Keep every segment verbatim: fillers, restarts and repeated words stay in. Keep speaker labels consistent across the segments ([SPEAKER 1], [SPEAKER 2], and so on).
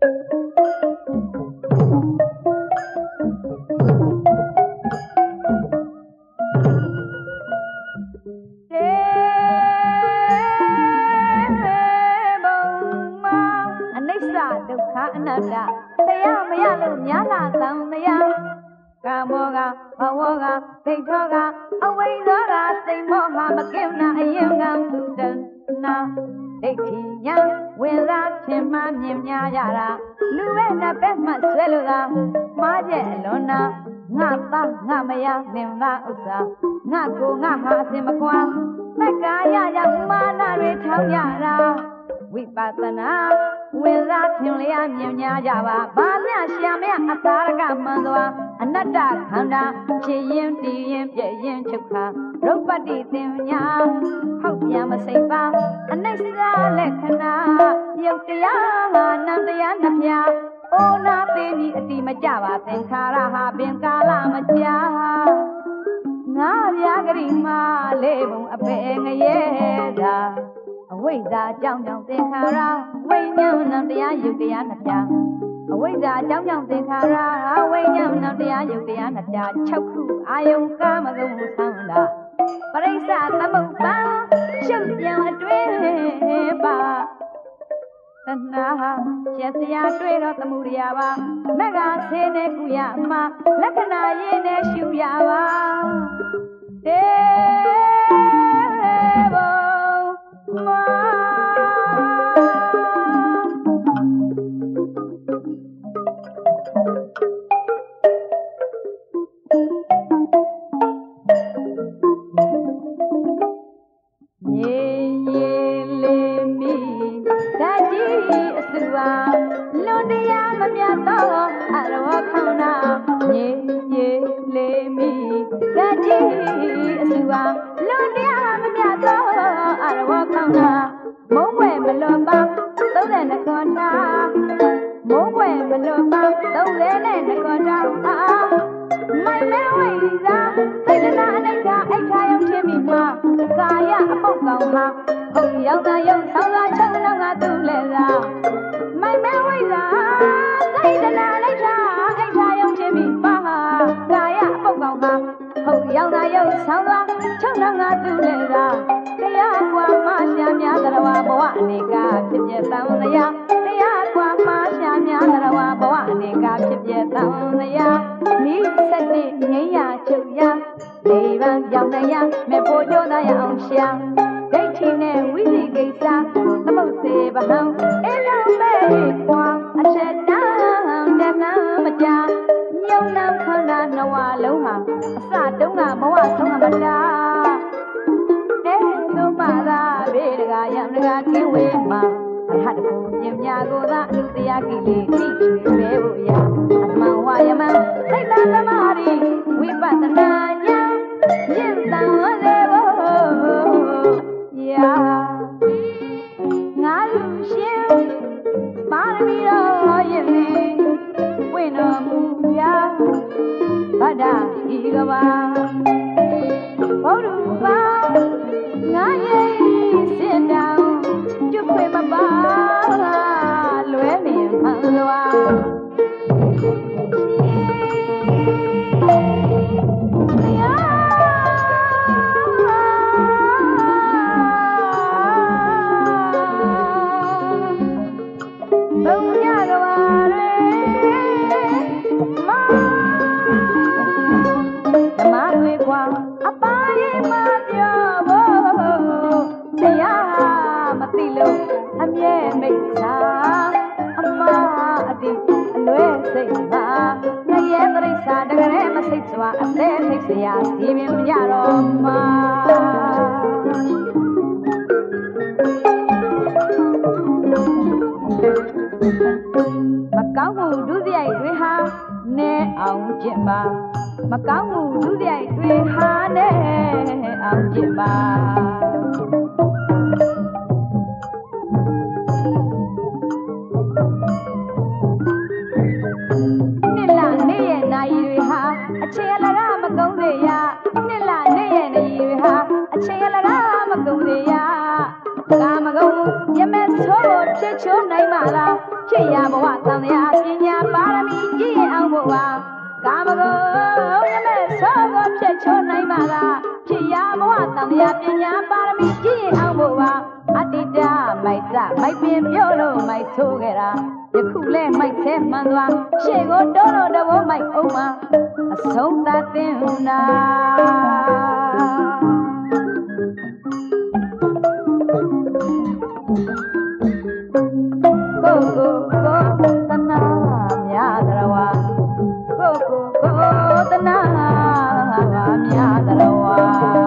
[SPEAKER 1] ရချစ်ရဘဝသံဃာပညာပါရမီကြည်အောင်ဘဝကာမဂုဏ်ရမဲ့သောကိုဖြစ်ချိုးနိုင်ပါကဖြစ်ရဘဝသံဃာပညာပါရမီကြည်အောင်ဘဝအတ္တိတမိုက်စမိုက်ပင်ပြုတ်လို့မိုက်ဆိုးခဲ့တာယခုလဲမိုက်သေးမှန်သွားရှေ့ကိုတိုးလို့တဘောမိုက်အောင်မှာအဆုံးသတ်တင်နာကိုကိုကိုတနာများတရဝါကိုကိုကိုတနာများတရဝါ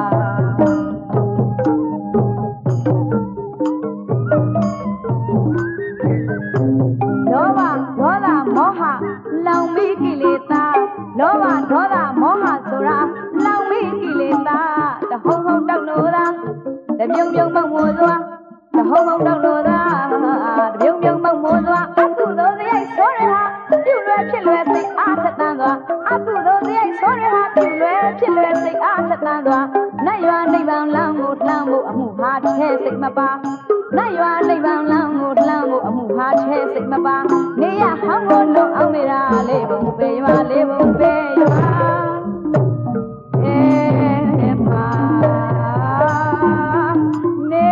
[SPEAKER 1] လောဘဒေါသမောဟလောင်မိကိလေသာလောဘဒေါသမောဟဆိုတာလောင်မိကိလေသာတဟုံဟုံတောက်လို့သာတပြုံပြုံမောက်မို့စွာတဟုံဟုံတောက်လို့သာတပြုံပြုံမောက်မို့စွာအကုသိုလ်စရိုက်ဆိုရဟာပြုလွယ်ဖြစ်လွယ်စိတ်အားထက်သန်စွာအကုသိုလ်စရိုက်ဆိုရဟာပြုလွယ်ဖြစ်လွယ်စိတ်အားထက်သန်စွာနတ်ရွာနိဗ္ဗာန်လမ်းကိုလှမ်းဖို့အမှုဟာထဲစိတ်မပါနတ်ရွာနိဗ္ဗာန်လမ်းကိုလှမ်းဖို့အမှုဟာထဲစိတ်မပါနေရဟောင်းကိုလုံအောင်မေရာလေးဘုံပေရွာလေးဘုံပေရွာအေးမာနေ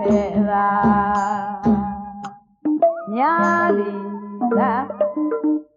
[SPEAKER 1] ရာညာလီသာ